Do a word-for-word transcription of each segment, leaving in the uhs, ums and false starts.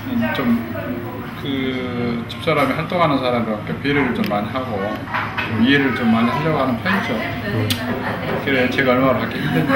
좀 그 집사람이 활동하는 사람들께 배려를 좀 많이 하고 좀 이해를 좀 많이 하려고 하는 편이죠. 그래 제가 얼마나 받기 힘든데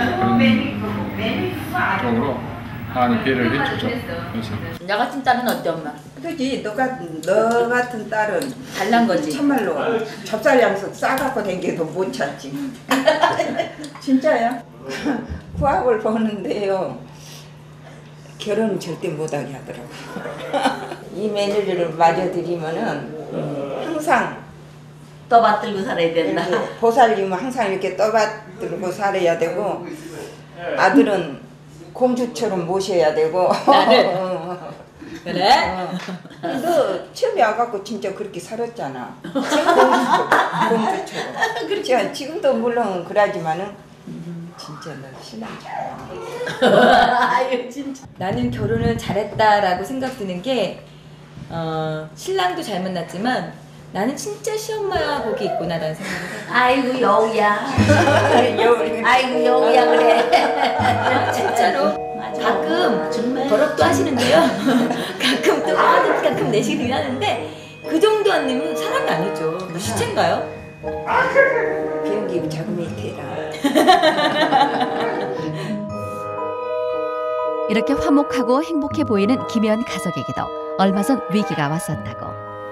그런 쪽으로 많이 배려를 해주죠. 그래서 나 같은 딸은 어때 엄마? 그렇지. 너 같은 너 같은 딸은 잘난 거지. 참말로 좁쌀 양석 싸갖고 댕겨도 못 찾지. 진짜야. 구학을 보는데요. 결혼은 절대 못하게 하더라고요. 이 며느리를 맞아들이면은 음, 항상 떠받들고 살아야 된다. 보살님은 항상 이렇게 떠받들고 살아야 되고 아들은 공주처럼 모셔야 되고. 나를? 그래? 어. 너 처음에 와갖고 진짜 그렇게 살았잖아. 공주처럼. 공주처럼. 그렇지. 지금도 물론 그러지만은 진짜 너 신랑 잘. 아유 진짜. 나는 결혼을 잘했다라고 생각 드는 게 어, 신랑도 잘 만났지만 나는 진짜 시엄마 복이 있구나라는 생각을 해요. 아이고 여우야. 아이고 여우야 그래. 진짜로 가끔 정말 버럭도 하시는데요. 가끔 또 아, 가끔 내시긴 하는데 그 정도 안 내면 사람이 아니죠. 시체인가요? 비행기 자금이 되라. 이렇게 화목하고 행복해 보이는 김혜연 가족에게도 얼마 전 위기가 왔었다고.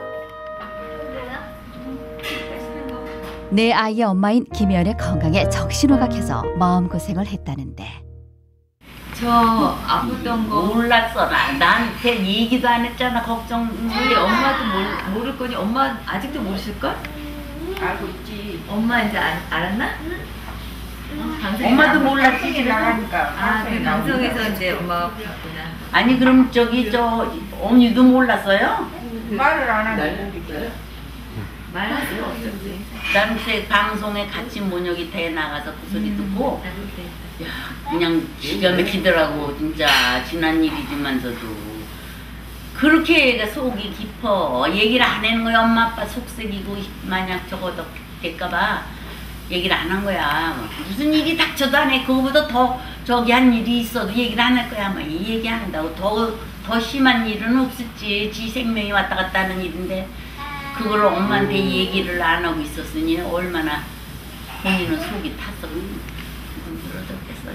내 아이의 엄마인 김혜연의 건강에 적신호가 켜서 마음고생을 했다는데. 저 아프던 거 몰랐어. 나, 나한테 얘기도 안 했잖아. 걱정. 우리 엄마도 모르, 모를 거니 엄마 아직도 모르실걸? 알고 있지. 엄마 이제 알, 알았나? 방송에 엄마도 나와- 몰랐지. 나가니까. 아, 그 방송에서 이제 엄마가 봤구나. 아니 그럼 저기 저 언니도 몰랐어요? 말을 안 하는 말할 수가 없었지. 난 그때 방송에 같이 모녀기 대에 나가서 그 소리 듣고 야 그냥 기가 막히더라고. 진짜 지난 일이지만서도 그렇게 속이 깊어. 얘기를 안 하는 거야. 엄마 아빠 속색이고 만약 저거도 될까봐 얘기를 안 한 거야. 무슨 일이 닥쳐도 안 해. 그거보다 더 저기 한 일이 있어도 얘기를 안 할 거야. 뭐 이 얘기 안 한다고. 더, 더 심한 일은 없었지. 지 생명이 왔다 갔다 하는 일인데 그걸 엄마한테 얘기를 안 하고 있었으니 얼마나 본인은 속이 탔어. 힘들어졌겠어.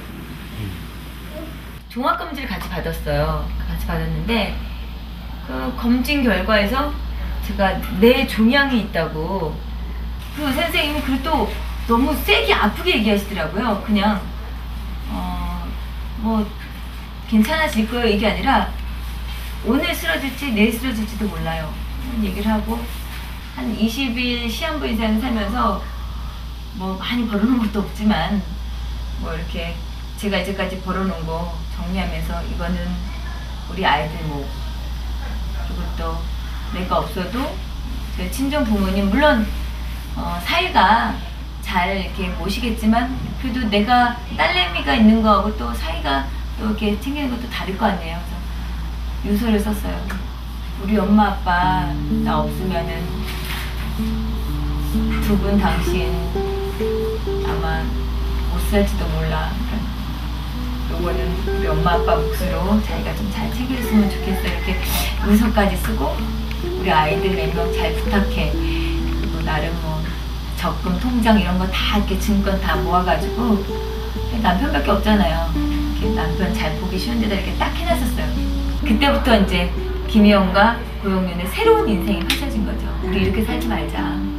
종합검진을 같이 받았어요. 같이 받았는데 그 검진 결과에서 제가 뇌 종양이 있다고 그 선생님이 그래도 너무 세게 아프게 얘기하시더라고요. 그냥 어 뭐 괜찮아질 거예요 이게 아니라 오늘 쓰러질지 내일 쓰러질지도 몰라요. 얘기를 하고 한 이십 일 시한부 인생 살면서 뭐 많이 벌어놓은 것도 없지만 뭐 이렇게 제가 이제까지 벌어놓은 거 정리하면서 이거는 우리 아이들 뭐 그리고 또 내가 없어도 제 친정 부모님 물론 어, 사이가 잘 이렇게 모시겠지만 그래도 내가 딸내미가 있는 거하고 또 사이가 또 이렇게 챙기는 것도 다를 거 아니에요. 그래서 유서를 썼어요. 우리 엄마 아빠 나 없으면은 두 분 당신 아마 못 살지도 몰라. 요거는 우리 엄마 아빠 몫으로 자기가 좀 잘 챙겼으면 좋겠어. 이렇게 문서까지 쓰고 우리 아이들 몇 명 잘 부탁해. 그리고 나름 뭐 적금 통장 이런 거 다 이렇게 증권 다 모아가지고 남편밖에 없잖아요. 이렇게 남편 잘 보기 쉬운 데다 이렇게 딱 해놨었어요. 그때부터 이제 김혜연과 고영윤의 새로운 인생이 펼쳐진 거죠. 우리 이렇게 살지 말자.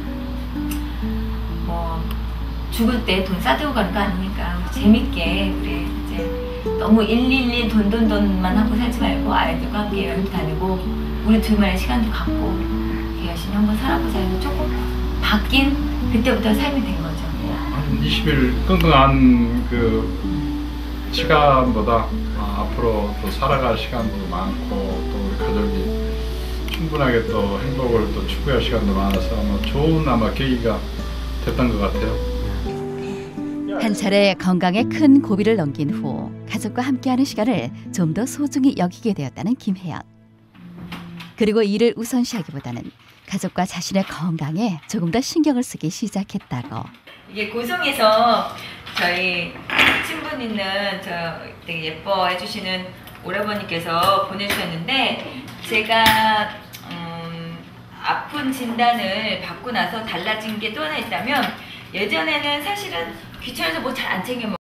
뭐 죽을 때 돈 싸들고 가는 거 아니니까 우리 재밌게 우리 이제 너무 일일이 돈 돈 돈만 하고 살지 말고 아이들과 함께 여행 다니고 우리 둘만의 시간도 갖고 열심히 한번 살아보자 해서 조금 바뀐 그때부터 삶이 된 거죠. 한 이십 일 끙끙한 그 시간보다 아, 앞으로 또 살아갈 시간도 많고 또 우리 가족이 충분하게 또 행복을 또 추구할 시간도 많아서 아마 좋은 아마 계기가 됐던 것 같아요. 한 차례 건강에 큰 고비를 넘긴 후 가족과 함께하는 시간을 좀 더 소중히 여기게 되었다는 김혜연. 그리고 이를 우선시하기보다는 가족과 자신의 건강에 조금 더 신경을 쓰기 시작했다고. 이게 고성에서 저희 친분 있는 저 되게 예뻐해 주시는 오라버니께서 보내주셨는데 제가 음, 아픈 진단을 받고 나서 달라진 게 또 하나 있다면 예전에는 사실은 귀찮아서 뭐 잘 안 챙겨 먹